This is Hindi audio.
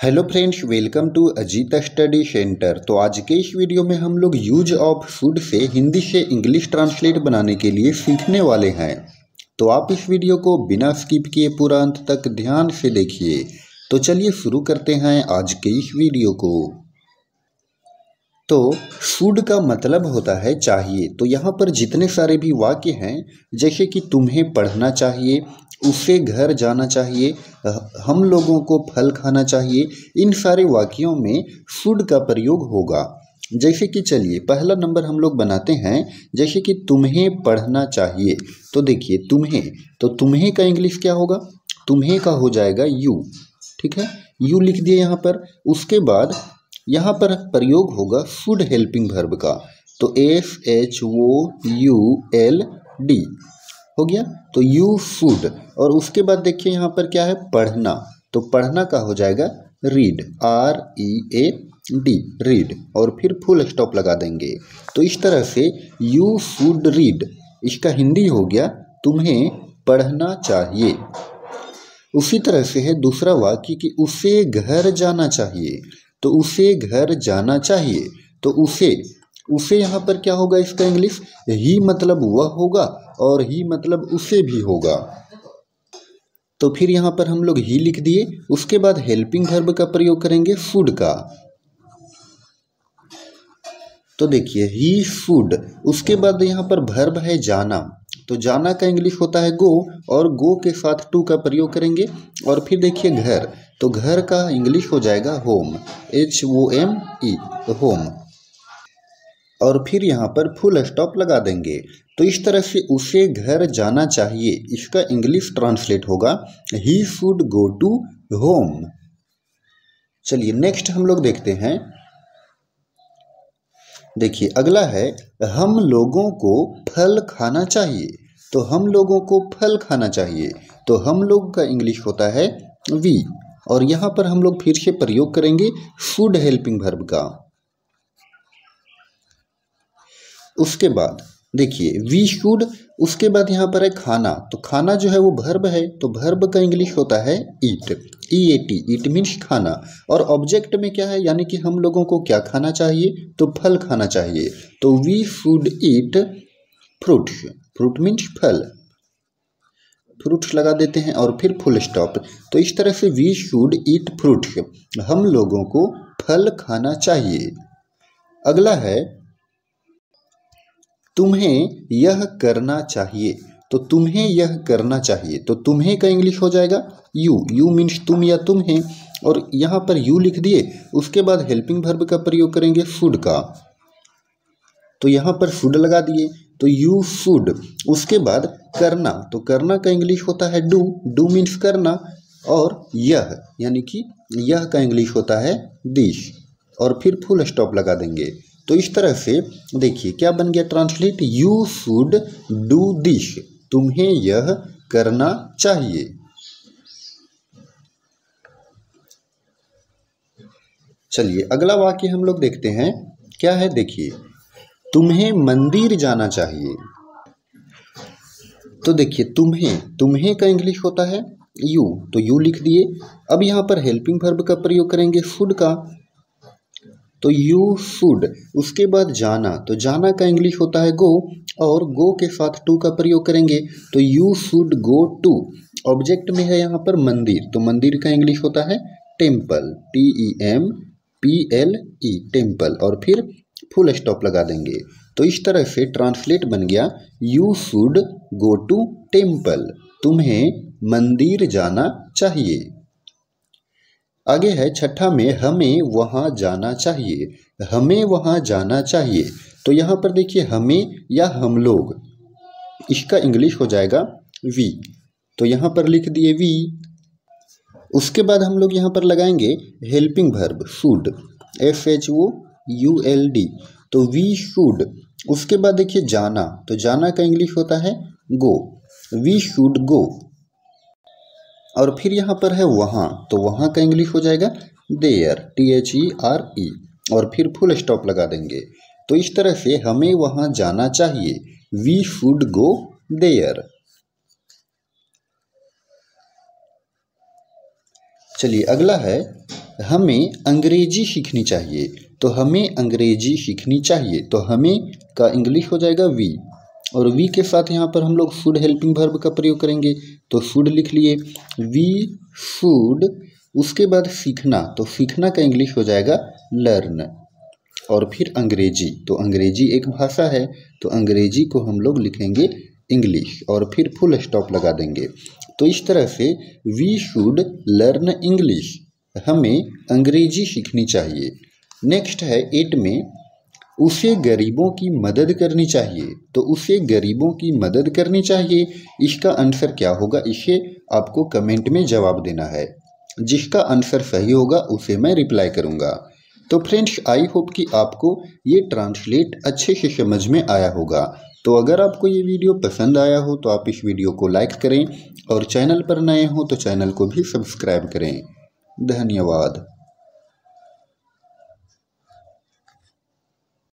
Hello friends, welcome to Ajit study centre. तो आज के इस वीडियो में हम लोग use of should say Hindi से इंग्लिश ट्रांसलेट बनाने के लिए सीखने वाले हैं। तो आप इस वीडियो को बिना स्किप किए पूरा अंत तक ध्यान से देखिए। तो चलिए शुरू करते हैं आज के इस वीडियो को। तो शुड का मतलब होता है चाहिए। तो यहाँ पर जितने सारे भी वाक्य हैं, जैसे कि तुम्हें पढ़ना चाहिए, उसे घर जाना चाहिए, हम लोगों को फल खाना चाहिए, इन सारे वाक्यों में शुड का प्रयोग होगा। जैसे कि चलिए पहला नंबर हम लोग बनाते हैं, जैसे कि तुम्हें पढ़ना चाहिए। तो देखिए तुम्हें, तो तुम्हें का इंग्लिश क्या होगा? तुम्हें का हो जाएगा यू। ठीक है, यू लिख दिए यहाँ पर। उसके बाद यहाँ पर प्रयोग होगा शुड हेल्पिंग वर्ब का। तो SHOULD हो गया। तो यू शुड। और उसके बाद देखिए यहाँ पर क्या है? पढ़ना। तो पढ़ना का हो जाएगा रीड, READ, रीड। और फिर फुल स्टॉप लगा देंगे। तो इस तरह से यू शुड रीड, इसका हिंदी हो गया तुम्हें पढ़ना चाहिए। उसी तरह से है दूसरा वाक्य कि उसे घर जाना चाहिए। तो उसे घर जाना चाहिए। तो उसे यहाँ पर क्या होगा? इसका इंग्लिश ही मतलब वह होगा और ही मतलब उसे भी होगा। तो फिर यहाँ पर हम लोग ही लिख दिए। उसके बाद हेल्पिंग वर्ब का प्रयोग करेंगे शुड का। तो देखिए ही शुड। उसके बाद यहाँ पर वर्ब है जाना। तो जाना का इंग्लिश होता है गो, और गो के साथ टू का प्रयोग करेंगे। और फिर देखिए घर। तो घर का इंग्लिश हो जाएगा होम, HOME, होम। और फिर यहाँ पर फुल स्टॉप लगा देंगे। तो इस तरह से उसे घर जाना चाहिए, इसका इंग्लिश ट्रांसलेट होगा he should go to home. चलिए नेक्स्ट हम लोग देखते हैं। देखिए अगला है हम लोगों को फल खाना चाहिए। तो हम लोगों को फल खाना चाहिए। तो हम लोग का इंग्लिश होता है वी। और यहाँ पर हम लोग फिर से प्रयोग करेंगे शुड हेल्पिंग वर्ब का। उसके बाद देखिए वी शुड। उसके बाद यहाँ पर है खाना। तो खाना जो है वो वर्ब है। तो वर्ब का इंग्लिश होता है ईट, EAT, ईट मीन्स खाना। और ऑब्जेक्ट में क्या है, यानी कि हम लोगों को क्या खाना चाहिए? तो फल खाना चाहिए। तो we should eat fruits, fruit means फल, फ्रूट्स लगा देते हैं और फिर फुल स्टॉप। तो इस तरह से वी शुड ईट फ्रूट्स, हम लोगों को फल खाना चाहिए। अगला है तुम्हें यह करना चाहिए। तो तुम्हें यह करना चाहिए। तो तुम्हें का इंग्लिश हो जाएगा यू मीन्स तुम या तुम्हें। और यहाँ पर यू लिख दिए। उसके बाद हेल्पिंग वर्ब का प्रयोग करेंगे शुड का। तो यहाँ पर शुड लगा दिए। तो यू शुड। उसके बाद करना। तो करना का इंग्लिश होता है डू मीन्स करना। और यह यानी कि यह का इंग्लिश होता है दिस। और फिर फुल स्टॉप लगा देंगे। तो इस तरह से देखिए क्या बन गया translate, you should do this, तुम्हें यह करना चाहिए। चलिए अगला वाक्य हम लोग देखते हैं क्या है। देखिए तुम्हें मंदिर जाना चाहिए। तो देखिए तुम्हें का इंग्लिश होता है यू। तो यू लिख दिए। अब यहाँ पर हेल्पिंग वर्ब का प्रयोग करेंगे शुड का। तो यू शुड। उसके बाद जाना। तो जाना का इंग्लिश होता है गो, और गो के साथ टू का प्रयोग करेंगे। तो you should go to. Object में है यहाँ पर मंदिर। तो मंदिर का इंग्लिश होता है टेम्पल, TEMPLE, टेम्पल। और फिर फुल स्टॉप लगा देंगे। तो इस तरह से ट्रांसलेट बन गया you should go to temple, तुम्हें मंदिर जाना चाहिए। आगे है छठा में हमें वहाँ जाना चाहिए। हमें वहाँ जाना चाहिए। तो यहाँ पर देखिए हमें या हम लोग, इसका इंग्लिश हो जाएगा वी। तो यहाँ पर लिख दिए वी। उसके बाद हम लोग यहाँ पर लगाएंगे हेल्पिंग वर्ब शुड, SHOULD। तो वी शुड। उसके बाद देखिए जाना। तो जाना का इंग्लिश होता है गो, वी शुड गो। और फिर यहाँ पर है वहाँ। तो वहाँ का इंग्लिश हो जाएगा देयर, THERE। और फिर फुल स्टॉप लगा देंगे। तो इस तरह से हमें वहाँ जाना चाहिए, वी शुड गो देयर। चलिए अगला है हमें अंग्रेजी सीखनी चाहिए, तो हमें अंग्रेजी सीखनी चाहिए, तो हमें का इंग्लिश हो जाएगा वी, और वी के साथ यहाँ पर हम लोग शुड हेल्पिंग वर्ब का प्रयोग करेंगे, तो शुड लिख लिए, वी शुड। उसके बाद सीखना, तो सीखना का इंग्लिश हो जाएगा लर्न, और फिर अंग्रेजी, तो अंग्रेजी एक भाषा है, तो अंग्रेजी को हम लोग लिखेंगे इंग्लिश, और फिर फुल स्टॉप लगा देंगे। तो इस तरह से वी शुड लर्न इंग्लिश, हमें अंग्रेजी सीखनी चाहिए। नेक्स्ट है 8 में, उसे गरीबों की मदद करनी चाहिए, तो उसे गरीबों की मदद करनी चाहिए, इसका आंसर क्या होगा, इसे आपको कमेंट में जवाब देना है। जिसका आंसर सही होगा उसे मैं रिप्लाई करूँगा। तो फ्रेंड्स, आई होप कि आपको ये ट्रांसलेट अच्छे से समझ में आया होगा। तो अगर आपको ये वीडियो पसंद आया हो तो आप इस वीडियो को लाइक करें, और चैनल पर नए हो तो चैनल को भी सब्सक्राइब करें। धन्यवाद।